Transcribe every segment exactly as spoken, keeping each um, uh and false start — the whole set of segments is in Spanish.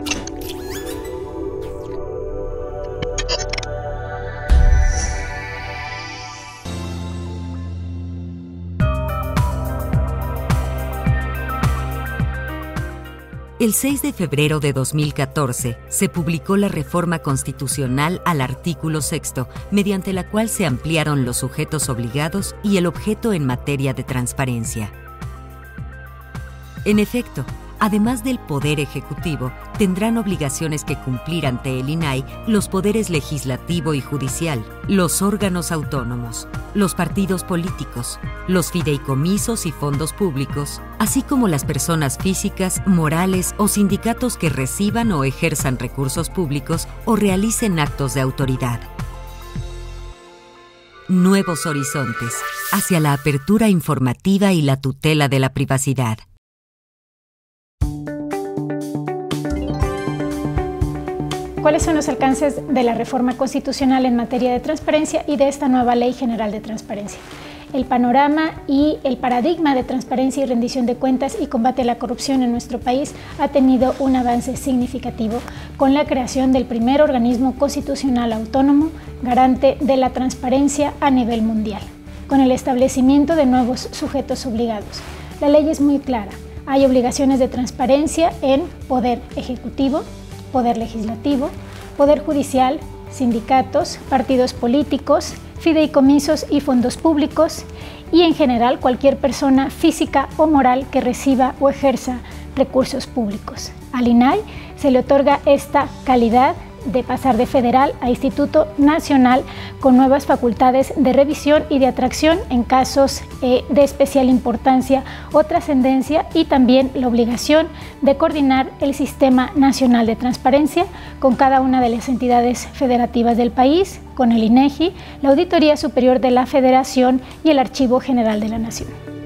El seis de febrero de dos mil catorce se publicó la reforma constitucional al artículo sexto, mediante la cual se ampliaron los sujetos obligados y el objeto en materia de transparencia. En efecto, además del Poder Ejecutivo, tendrán obligaciones que cumplir ante el I N A I los poderes legislativo y judicial, los órganos autónomos, los partidos políticos, los fideicomisos y fondos públicos, así como las personas físicas, morales o sindicatos que reciban o ejerzan recursos públicos o realicen actos de autoridad. Nuevos horizontes hacia la apertura informativa y la tutela de la privacidad. ¿Cuáles son los alcances de la reforma constitucional en materia de transparencia y de esta nueva Ley General de Transparencia? El panorama y el paradigma de transparencia y rendición de cuentas y combate a la corrupción en nuestro país ha tenido un avance significativo con la creación del primer organismo constitucional autónomo garante de la transparencia a nivel mundial, con el establecimiento de nuevos sujetos obligados. La ley es muy clara. Hay obligaciones de transparencia en Poder Ejecutivo, Poder Legislativo, Poder Judicial, sindicatos, partidos políticos, fideicomisos y fondos públicos y en general cualquier persona física o moral que reciba o ejerza recursos públicos. Al I N A I se le otorga esta calidad de pasar de federal a Instituto Nacional con nuevas facultades de revisión y de atracción en casos eh, de especial importancia o trascendencia y también la obligación de coordinar el Sistema Nacional de Transparencia con cada una de las entidades federativas del país, con el I N E G I, la Auditoría Superior de la Federación y el Archivo General de la Nación.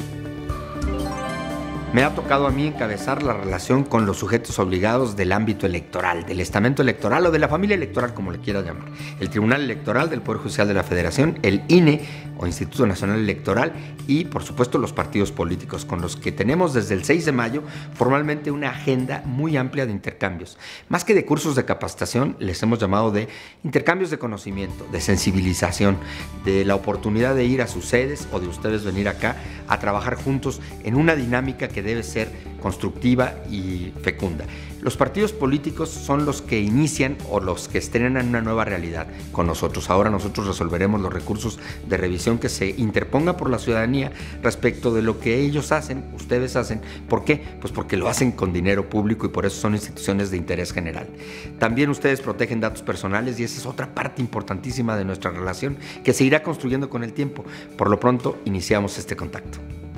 Me ha tocado a mí encabezar la relación con los sujetos obligados del ámbito electoral, del estamento electoral o de la familia electoral, como le quiera llamar. El Tribunal Electoral del Poder Judicial de la Federación, el I N E o Instituto Nacional Electoral y, por supuesto, los partidos políticos, con los que tenemos desde el seis de mayo formalmente una agenda muy amplia de intercambios. Más que de cursos de capacitación, les hemos llamado de intercambios de conocimiento, de sensibilización, de la oportunidad de ir a sus sedes o de ustedes venir acá a trabajar juntos en una dinámica que debe ser constructiva y fecunda. Los partidos políticos son los que inician o los que estrenan una nueva realidad con nosotros. Ahora nosotros resolveremos los recursos de revisión que se interponga por la ciudadanía respecto de lo que ellos hacen, ustedes hacen. ¿Por qué? Pues porque lo hacen con dinero público y por eso son instituciones de interés general. También ustedes protegen datos personales y esa es otra parte importantísima de nuestra relación que se irá construyendo con el tiempo. Por lo pronto, iniciamos este contacto.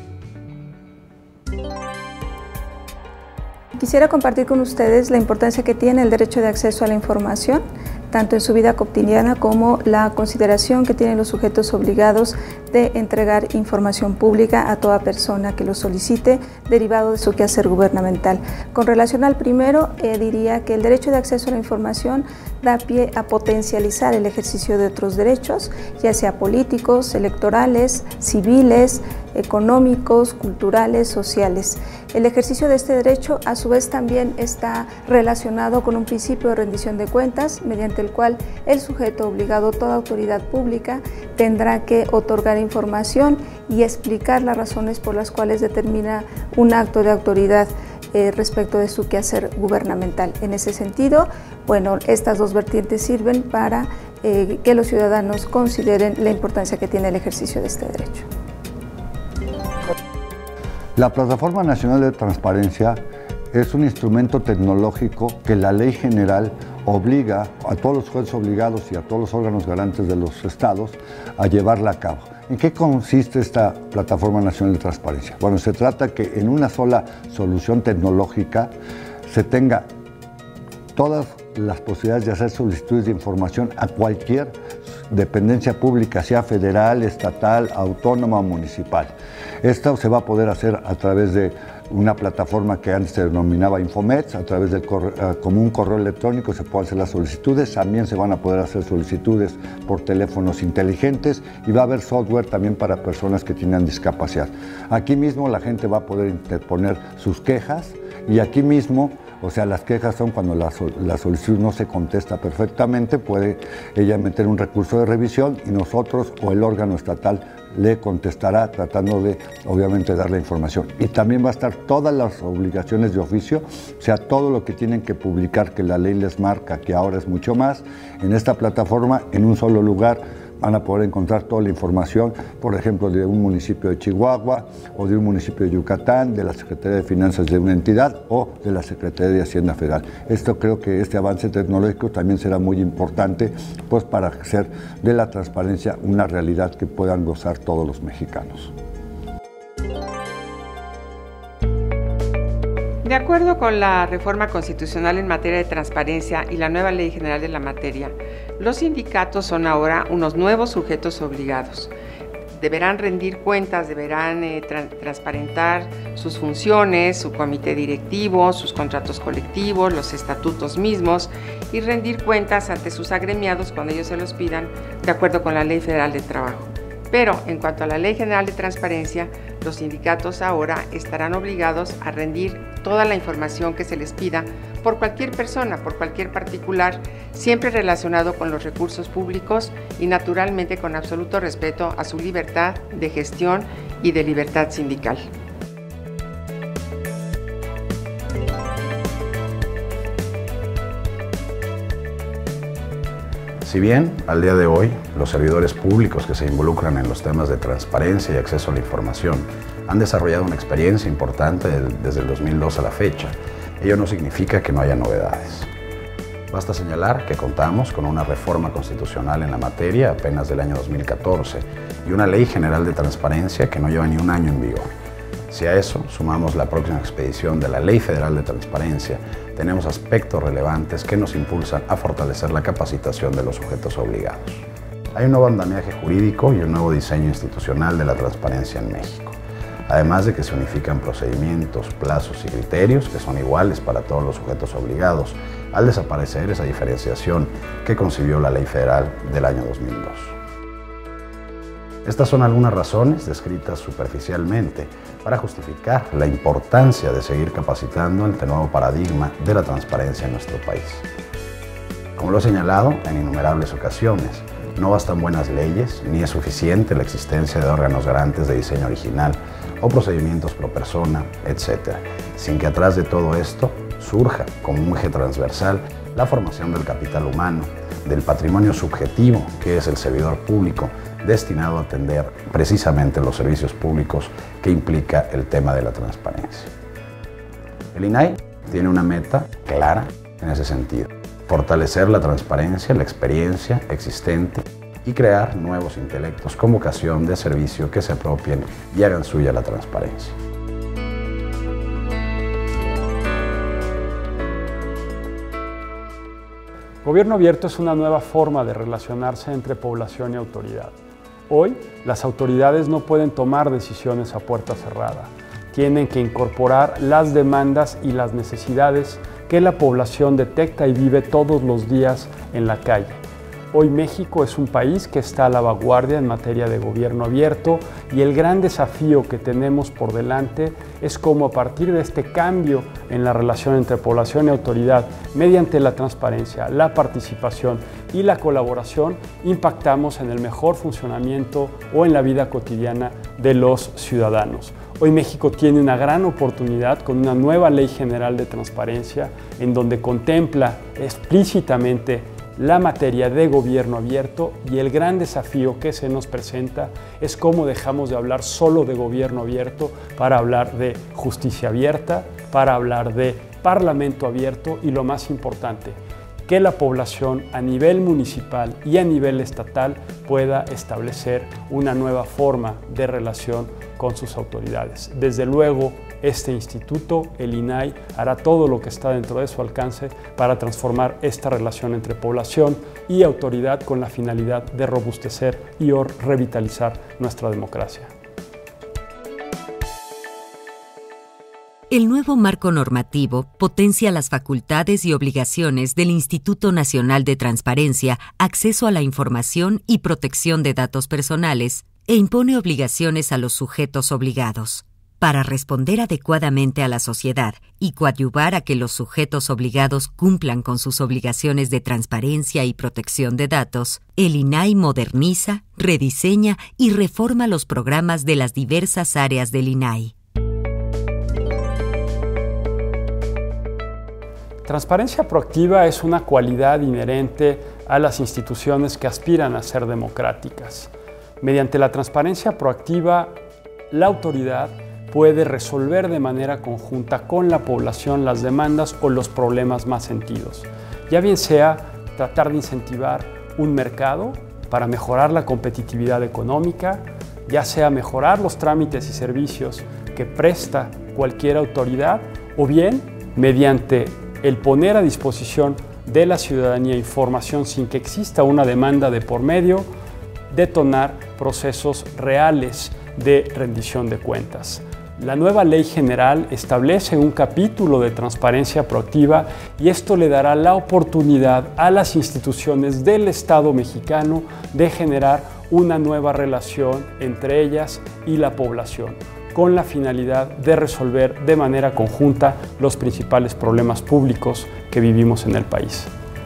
Quisiera compartir con ustedes la importancia que tiene el derecho de acceso a la información, tanto en su vida cotidiana como la consideración que tienen los sujetos obligados de entregar información pública a toda persona que lo solicite, derivado de su quehacer gubernamental. Con relación al primero, eh, diría que el derecho de acceso a la información da pie a potencializar el ejercicio de otros derechos, ya sea políticos, electorales, civiles, económicos, culturales, sociales. El ejercicio de este derecho a su vez también está relacionado con un principio de rendición de cuentas, mediante el cual el sujeto obligado, toda autoridad pública, tendrá que otorgar información y explicar las razones por las cuales determina un acto de autoridad eh, respecto de su quehacer gubernamental. En ese sentido, bueno, estas dos vertientes sirven para eh, que los ciudadanos consideren la importancia que tiene el ejercicio de este derecho. La Plataforma Nacional de Transparencia es un instrumento tecnológico que la Ley General obliga a todos los jueces obligados y a todos los órganos garantes de los estados a llevarla a cabo. ¿En qué consiste esta Plataforma Nacional de Transparencia? Bueno, se trata que en una sola solución tecnológica se tenga todas las posibilidades de hacer solicitudes de información a cualquier dependencia pública, sea federal, estatal, autónoma o municipal. Esto se va a poder hacer a través de una plataforma que antes se denominaba Infomet, a través del correo, como un correo electrónico se pueden hacer las solicitudes, también se van a poder hacer solicitudes por teléfonos inteligentes y va a haber software también para personas que tienen discapacidad. Aquí mismo la gente va a poder interponer sus quejas y aquí mismo O sea, las quejas son cuando la, la solicitud no se contesta perfectamente, puede ella meter un recurso de revisión y nosotros o el órgano estatal le contestará tratando de, obviamente, dar la información. Y también va a estar todas las obligaciones de oficio, o sea, todo lo que tienen que publicar, que la ley les marca, que ahora es mucho más, en esta plataforma, en un solo lugar. Van a poder encontrar toda la información, por ejemplo, de un municipio de Chihuahua o de un municipio de Yucatán, de la Secretaría de Finanzas de una entidad o de la Secretaría de Hacienda Federal. Esto creo que este avance tecnológico también será muy importante, pues, para hacer de la transparencia una realidad que puedan gozar todos los mexicanos. De acuerdo con la reforma constitucional en materia de transparencia y la nueva Ley General de la materia, los sindicatos son ahora unos nuevos sujetos obligados. Deberán rendir cuentas, deberán eh, tra- transparentar sus funciones, su comité directivo, sus contratos colectivos, los estatutos mismos y rendir cuentas ante sus agremiados cuando ellos se los pidan, de acuerdo con la Ley Federal del Trabajo. Pero en cuanto a la Ley General de Transparencia, los sindicatos ahora estarán obligados a rendir toda la información que se les pida por cualquier persona, por cualquier particular, siempre relacionado con los recursos públicos y naturalmente con absoluto respeto a su libertad de gestión y de libertad sindical. Si bien, al día de hoy, los servidores públicos que se involucran en los temas de transparencia y acceso a la información han desarrollado una experiencia importante desde el dos mil dos a la fecha, ello no significa que no haya novedades. Basta señalar que contamos con una reforma constitucional en la materia apenas del año dos mil catorce y una Ley General de Transparencia que no lleva ni un año en vigor. Si a eso sumamos la próxima expedición de la Ley Federal de Transparencia, tenemos aspectos relevantes que nos impulsan a fortalecer la capacitación de los sujetos obligados. Hay un nuevo andamiaje jurídico y un nuevo diseño institucional de la transparencia en México, además de que se unifican procedimientos, plazos y criterios que son iguales para todos los sujetos obligados, al desaparecer esa diferenciación que concibió la Ley Federal del año dos mil dos. Estas son algunas razones descritas superficialmente para justificar la importancia de seguir capacitando en este nuevo paradigma de la transparencia en nuestro país. Como lo he señalado en innumerables ocasiones, no bastan buenas leyes ni es suficiente la existencia de órganos garantes de diseño original o procedimientos pro persona, etcétera, sin que atrás de todo esto surja como un eje transversal la formación del capital humano, del patrimonio subjetivo que es el servidor público, destinado a atender precisamente los servicios públicos que implica el tema de la transparencia. El I N A I tiene una meta clara en ese sentido: fortalecer la transparencia, la experiencia existente y crear nuevos intelectos con vocación de servicio que se apropien y hagan suya la transparencia. Gobierno abierto es una nueva forma de relacionarse entre población y autoridad. Hoy, las autoridades no pueden tomar decisiones a puerta cerrada. Tienen que incorporar las demandas y las necesidades que la población detecta y vive todos los días en la calle. Hoy México es un país que está a la vanguardia en materia de gobierno abierto y el gran desafío que tenemos por delante es cómo a partir de este cambio en la relación entre población y autoridad, mediante la transparencia, la participación y la colaboración, impactamos en el mejor funcionamiento o en la vida cotidiana de los ciudadanos. Hoy México tiene una gran oportunidad con una nueva Ley General de Transparencia en donde contempla explícitamente la materia de gobierno abierto y el gran desafío que se nos presenta es cómo dejamos de hablar solo de gobierno abierto para hablar de justicia abierta, para hablar de parlamento abierto y lo más importante, que la población a nivel municipal y a nivel estatal pueda establecer una nueva forma de relación con sus autoridades. Desde luego, este instituto, el I N A I, hará todo lo que está dentro de su alcance para transformar esta relación entre población y autoridad con la finalidad de robustecer y revitalizar nuestra democracia. El nuevo marco normativo potencia las facultades y obligaciones del Instituto Nacional de Transparencia, Acceso a la Información y Protección de Datos Personales e impone obligaciones a los sujetos obligados. Para responder adecuadamente a la sociedad y coadyuvar a que los sujetos obligados cumplan con sus obligaciones de transparencia y protección de datos, el I N A I moderniza, rediseña y reforma los programas de las diversas áreas del I N A I. Transparencia proactiva es una cualidad inherente a las instituciones que aspiran a ser democráticas. Mediante la transparencia proactiva, la autoridad puede resolver de manera conjunta con la población las demandas o los problemas más sentidos, ya bien sea tratar de incentivar un mercado para mejorar la competitividad económica, ya sea mejorar los trámites y servicios que presta cualquier autoridad, o bien mediante el poner a disposición de la ciudadanía información sin que exista una demanda de por medio, detonar procesos reales de rendición de cuentas. La nueva Ley General establece un capítulo de transparencia proactiva y esto le dará la oportunidad a las instituciones del Estado mexicano de generar una nueva relación entre ellas y la población, con la finalidad de resolver de manera conjunta los principales problemas públicos que vivimos en el país.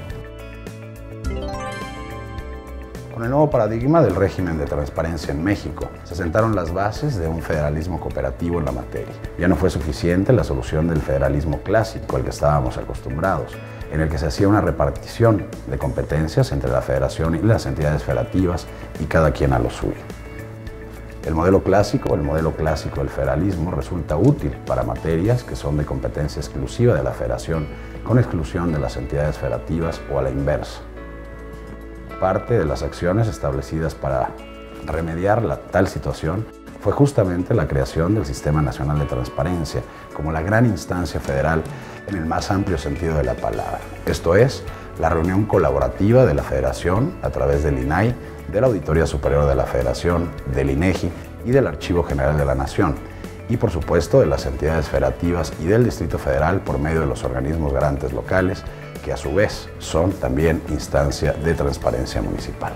Con el nuevo paradigma del régimen de transparencia en México, se sentaron las bases de un federalismo cooperativo en la materia. Ya no fue suficiente la solución del federalismo clásico al que estábamos acostumbrados, en el que se hacía una repartición de competencias entre la federación y las entidades federativas y cada quien a lo suyo. El modelo clásico, el modelo clásico del federalismo resulta útil para materias que son de competencia exclusiva de la federación, con exclusión de las entidades federativas o a la inversa. Parte de las acciones establecidas para remediar la tal situación fue justamente la creación del Sistema Nacional de Transparencia como la gran instancia federal en el más amplio sentido de la palabra. Esto es, la reunión colaborativa de la Federación a través del I N A I, de la Auditoría Superior de la Federación, del INEGI y del Archivo General de la Nación, y por supuesto de las entidades federativas y del Distrito Federal por medio de los organismos garantes locales, que a su vez son también instancia de transparencia municipal.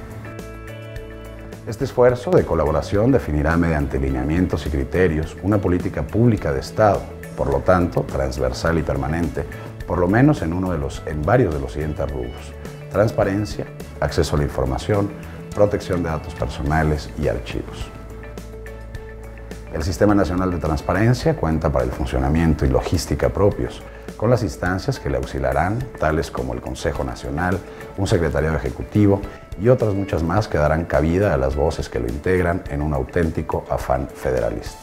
Este esfuerzo de colaboración definirá mediante lineamientos y criterios una política pública de Estado, por lo tanto, transversal y permanente, por lo menos en, uno de los, en varios de los siguientes rubros: transparencia, acceso a la información, protección de datos personales y archivos. El Sistema Nacional de Transparencia cuenta para el funcionamiento y logística propios, con las instancias que le auxiliarán, tales como el Consejo Nacional, un secretariado ejecutivo y otras muchas más que darán cabida a las voces que lo integran en un auténtico afán federalista.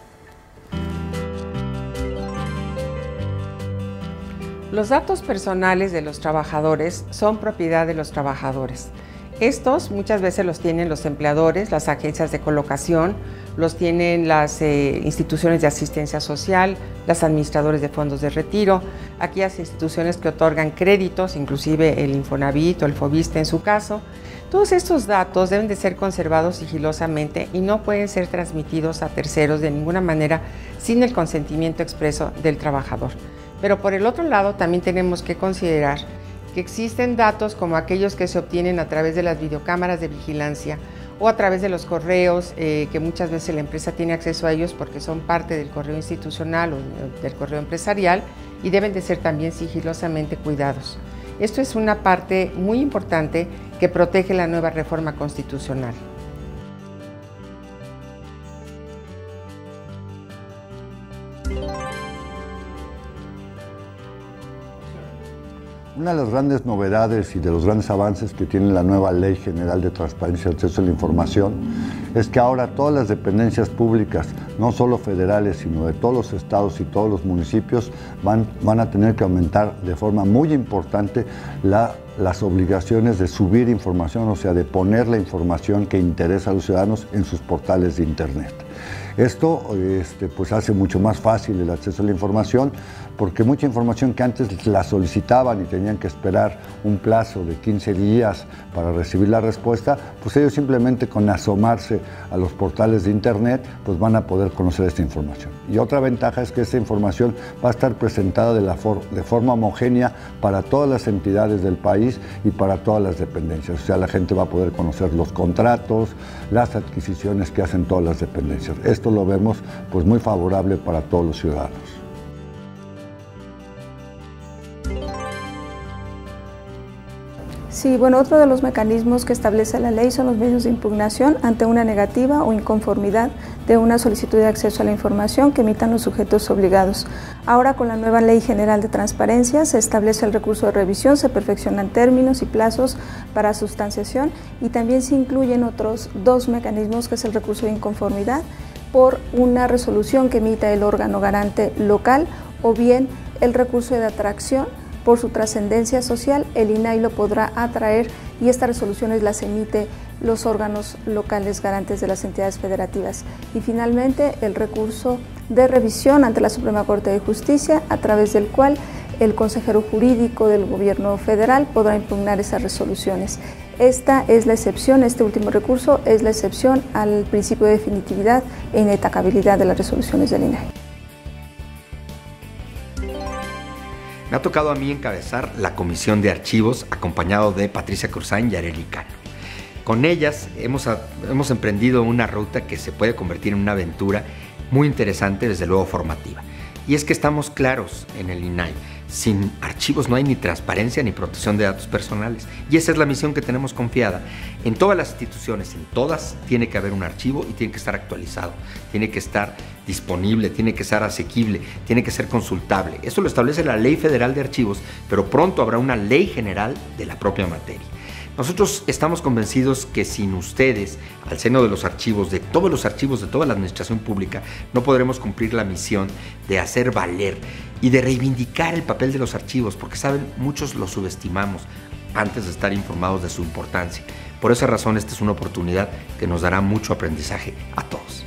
Los datos personales de los trabajadores son propiedad de los trabajadores. Estos muchas veces los tienen los empleadores, las agencias de colocación, los tienen las eh, instituciones de asistencia social, las administradores de fondos de retiro, aquellas instituciones que otorgan créditos, inclusive el Infonavit o el Fobiste en su caso. Todos estos datos deben de ser conservados sigilosamente y no pueden ser transmitidos a terceros de ninguna manera sin el consentimiento expreso del trabajador. Pero por el otro lado también tenemos que considerar que existen datos como aquellos que se obtienen a través de las videocámaras de vigilancia o a través de los correos, eh, que muchas veces la empresa tiene acceso a ellos porque son parte del correo institucional o del correo empresarial y deben de ser también sigilosamente cuidados. Esto es una parte muy importante que protege la nueva reforma constitucional. Una de las grandes novedades y de los grandes avances que tiene la nueva Ley General de Transparencia y Acceso a la Información es que ahora todas las dependencias públicas, no solo federales, sino de todos los estados y todos los municipios, van, van a tener que aumentar de forma muy importante la, las obligaciones de subir información, o sea, de poner la información que interesa a los ciudadanos en sus portales de Internet. Esto este, pues hace mucho más fácil el acceso a la información porque mucha información que antes la solicitaban y tenían que esperar un plazo de quince días para recibir la respuesta, pues ellos simplemente con asomarse a los portales de internet, pues van a poder conocer esta información. Y otra ventaja es que esta información va a estar presentada de, la for de forma homogénea para todas las entidades del país y para todas las dependencias. O sea, la gente va a poder conocer los contratos, las adquisiciones que hacen todas las dependencias. Esto lo vemos pues muy favorable para todos los ciudadanos. Sí, bueno, otro de los mecanismos que establece la ley son los medios de impugnación ante una negativa o inconformidad de una solicitud de acceso a la información que emitan los sujetos obligados. Ahora, con la nueva Ley General de Transparencia, se establece el recurso de revisión, se perfeccionan términos y plazos para sustanciación y también se incluyen otros dos mecanismos, que es el recurso de inconformidad por una resolución que emita el órgano garante local o bien el recurso de atracción. Por su trascendencia social, el I N A I lo podrá atraer y estas resoluciones las emite los órganos locales garantes de las entidades federativas. Y finalmente, el recurso de revisión ante la Suprema Corte de Justicia, a través del cual el consejero jurídico del gobierno federal podrá impugnar esas resoluciones. Esta es la excepción, este último recurso es la excepción al principio de definitividad e inatacabilidad de las resoluciones del I N A I. Me ha tocado a mí encabezar la Comisión de Archivos, acompañado de Patricia Cruzán y Arely Cano. Con ellas hemos, hemos emprendido una ruta que se puede convertir en una aventura muy interesante, desde luego formativa. Y es que estamos claros en el I N A I. Sin archivos no hay ni transparencia ni protección de datos personales. Y esa es la misión que tenemos confiada. En todas las instituciones, en todas, tiene que haber un archivo y tiene que estar actualizado, tiene que estar disponible, tiene que ser asequible, tiene que ser consultable. Eso lo establece la Ley Federal de Archivos, pero pronto habrá una ley general de la propia materia. Nosotros estamos convencidos que sin ustedes, al seno de los archivos, de todos los archivos de toda la administración pública, no podremos cumplir la misión de hacer valer y de reivindicar el papel de los archivos, porque saben, muchos los subestimamos antes de estar informados de su importancia. Por esa razón, esta es una oportunidad que nos dará mucho aprendizaje a todos.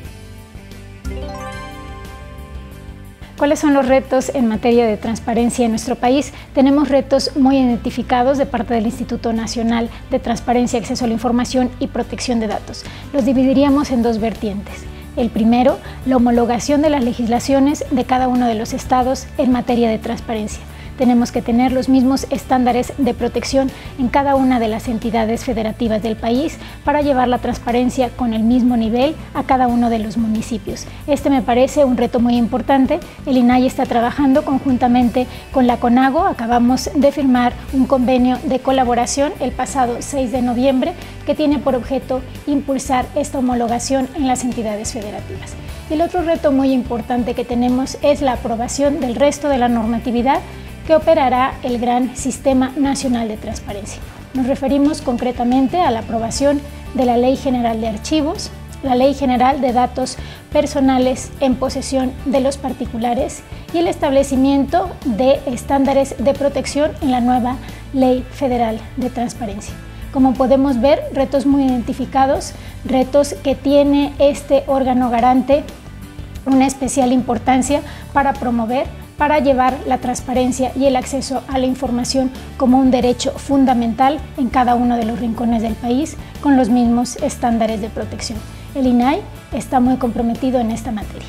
¿Cuáles son los retos en materia de transparencia en nuestro país? Tenemos retos muy identificados de parte del Instituto Nacional de Transparencia, Acceso a la Información y Protección de Datos. Los dividiríamos en dos vertientes. El primero, la homologación de las legislaciones de cada uno de los estados en materia de transparencia. Tenemos que tener los mismos estándares de protección en cada una de las entidades federativas del país para llevar la transparencia con el mismo nivel a cada uno de los municipios. Este me parece un reto muy importante. El I N A I está trabajando conjuntamente con la CONAGO. Acabamos de firmar un convenio de colaboración el pasado seis de noviembre que tiene por objeto impulsar esta homologación en las entidades federativas. Y el otro reto muy importante que tenemos es la aprobación del resto de la normatividad que operará el gran Sistema Nacional de Transparencia. Nos referimos concretamente a la aprobación de la Ley General de Archivos, la Ley General de Datos Personales en posesión de los particulares y el establecimiento de estándares de protección en la nueva Ley Federal de Transparencia. Como podemos ver, retos muy identificados, retos que tiene este órgano garante una especial importancia para promover, para llevar la transparencia y el acceso a la información como un derecho fundamental en cada uno de los rincones del país, con los mismos estándares de protección. El I N A I está muy comprometido en esta materia.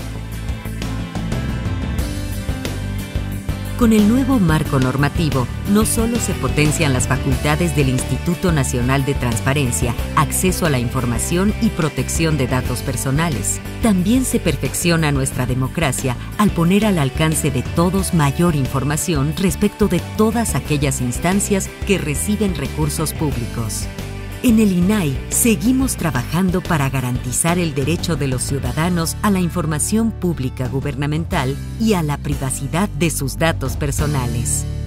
Con el nuevo marco normativo, no solo se potencian las facultades del Instituto Nacional de Transparencia, Acceso a la Información y Protección de Datos Personales, también se perfecciona nuestra democracia al poner al alcance de todos mayor información respecto de todas aquellas instancias que reciben recursos públicos. En el I N A I seguimos trabajando para garantizar el derecho de los ciudadanos a la información pública gubernamental y a la privacidad de sus datos personales.